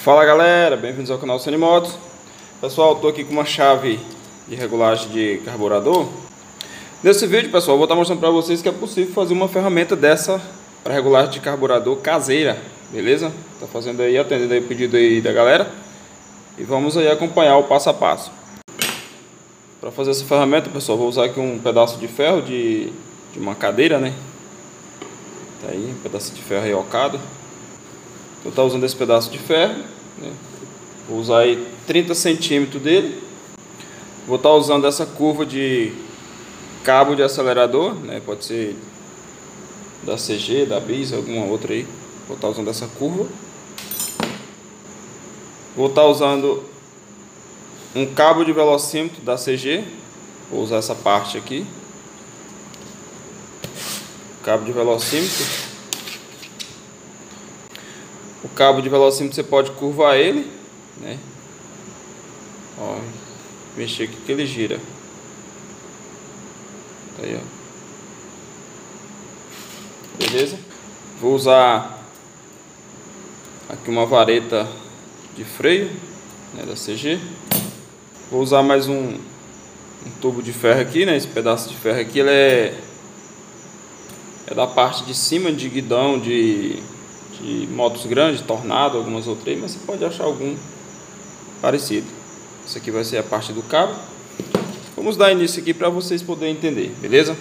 Fala galera, bem-vindos ao canal Sony Motos. Pessoal, estou aqui com uma chave de regulagem de carburador. Nesse vídeo, pessoal, eu vou estar mostrando para vocês que é possível fazer uma ferramenta dessa para regulagem de carburador caseira, beleza? Tá fazendo aí, atendendo aí o pedido aí da galera. E vamos aí acompanhar o passo a passo. Para fazer essa ferramenta, pessoal, vou usar aqui um pedaço de ferro de uma cadeira, né? Tá aí, um pedaço de ferro aí ocado. Eu estou usando esse pedaço de ferro, né? Vou usar aí 30 centímetros dele. Vou estar usando essa curva de cabo de acelerador, né? Pode ser da CG, da Bis, alguma outra aí. Vou estar usando essa curva. Vou estar usando um cabo de velocímetro da CG. Vou usar essa parte aqui. Cabo de velocímetro. O cabo de velocímetro você pode curvar ele, né? Ó, mexer aqui que ele gira. Tá aí, ó. Beleza? Vou usar aqui uma vareta de freio, né, da CG. Vou usar mais um tubo de ferro aqui, né? Esse pedaço de ferro aqui, ele é da parte de cima de guidão de motos grandes, Tornado, algumas outras aí, mas você pode achar algum parecido. Isso aqui vai ser a parte do cabo. Vamos dar início aqui para vocês poderem entender, beleza?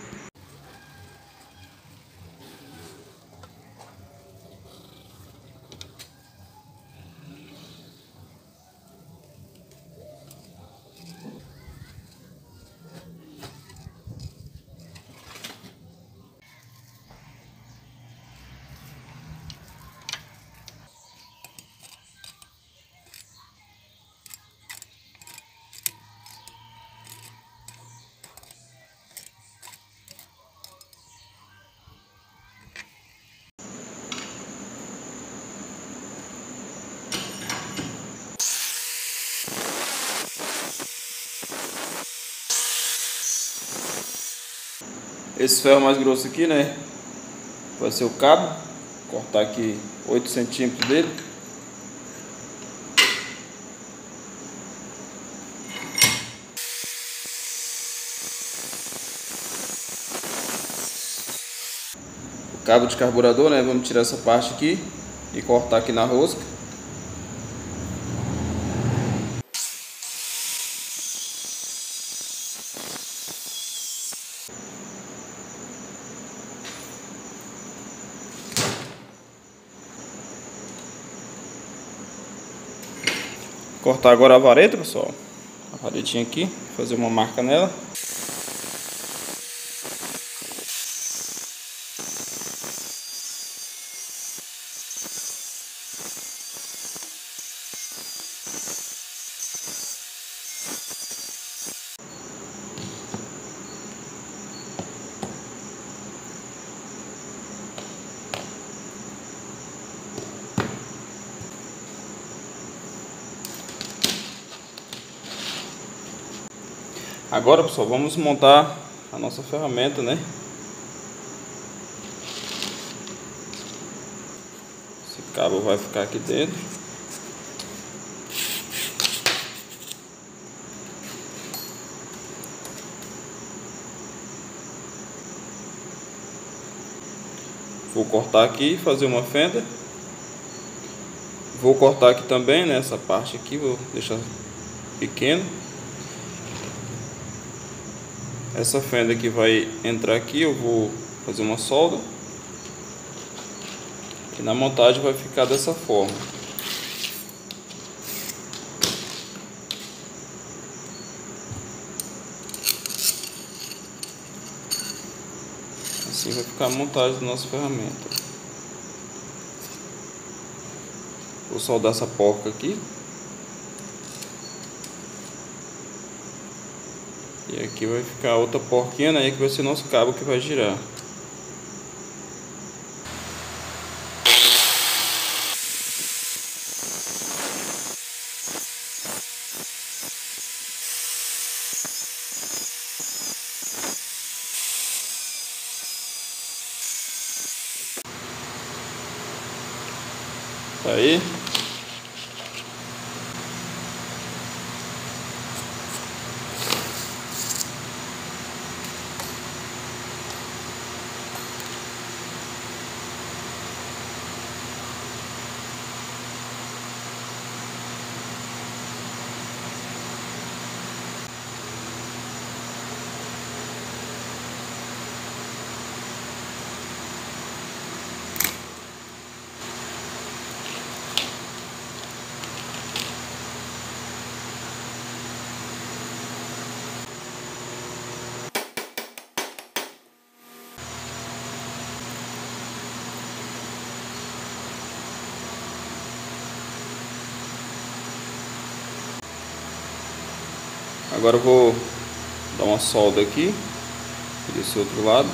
Esse ferro mais grosso aqui, né, vai ser o cabo. Vou cortar aqui 8 centímetros dele. O cabo de carburador, né, vamos tirar essa parte aqui e cortar aqui na rosca. Cortar agora a vareta, pessoal. A varetinha aqui, fazer uma marca nela. Agora, pessoal, vamos montar a nossa ferramenta, né? Esse cabo vai ficar aqui dentro. Vou cortar aqui e fazer uma fenda. Vou cortar aqui também, nessa parte aqui, vou deixar pequeno. Essa fenda que vai entrar aqui, eu vou fazer uma solda. E na montagem vai ficar dessa forma. Assim vai ficar a montagem da nossa ferramenta. Vou soldar essa porca aqui. E aqui vai ficar outra porquinha, né? Que vai ser nosso cabo que vai girar. Tá aí. Agora eu vou dar uma solda aqui desse outro lado.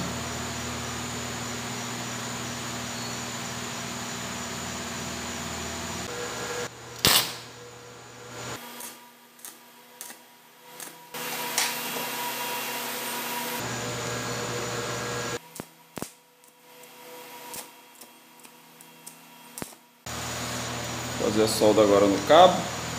Fazer a solda agora no cabo.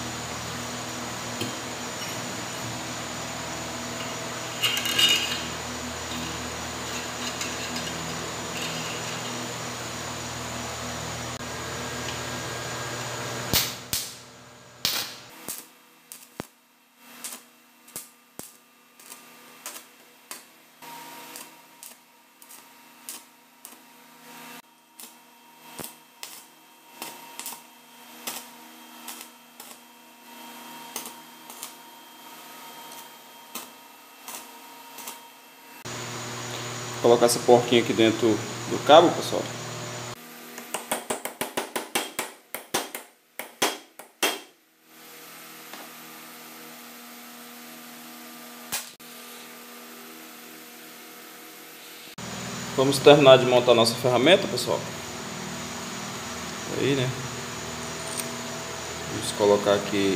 Vou colocar essa porquinha aqui dentro do cabo, pessoal. Vamos terminar de montar nossa ferramenta, pessoal. Aí, né? Vamos colocar aqui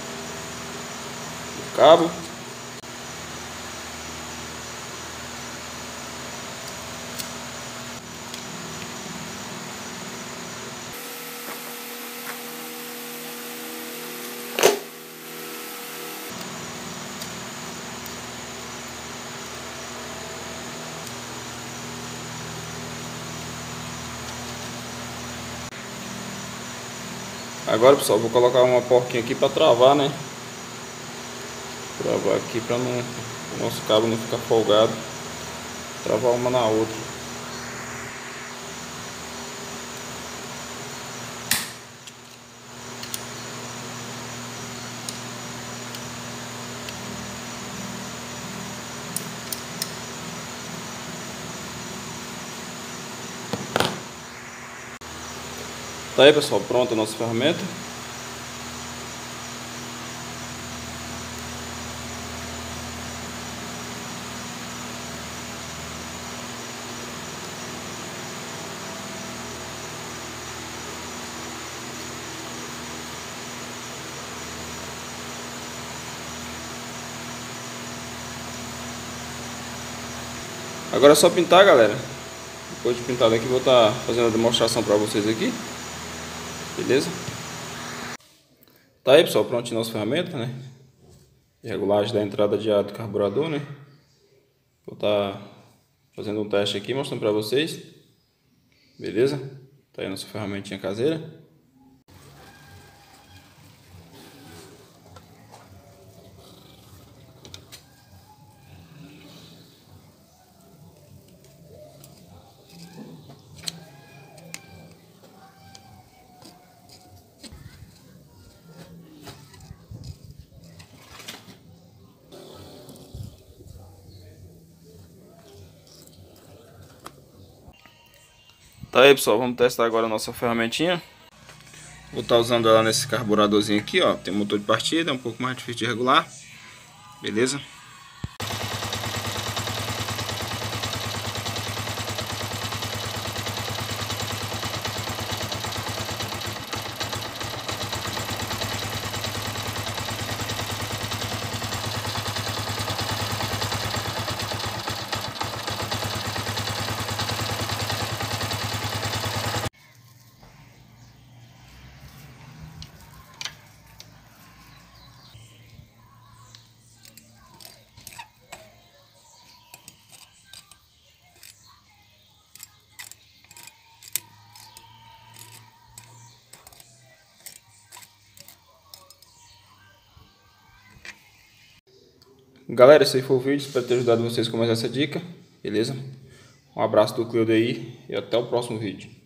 o cabo. Agora, pessoal, vou colocar uma porquinha aqui para travar, né? Travar aqui para não, o nosso cabo não ficar folgado. Travar uma na outra. Tá aí, pessoal, pronta a nossa ferramenta. Agora é só pintar, galera. Depois de pintado aqui, vou estar fazendo a demonstração para vocês aqui. Beleza? Tá aí, pessoal, prontinho nossa ferramenta, né? Regulagem da entrada de ar do carburador, né? Vou estar fazendo um teste aqui, mostrando para vocês. Beleza? Tá aí a nossa ferramentinha caseira. Tá aí, pessoal, vamos testar agora a nossa ferramentinha. Vou estar usando ela nesse carburadorzinho aqui, ó. Tem motor de partida, é um pouco mais difícil de regular. Beleza? Galera, esse aí foi o vídeo, espero ter ajudado vocês com mais essa dica, beleza? Um abraço do Cleudo aí e até o próximo vídeo.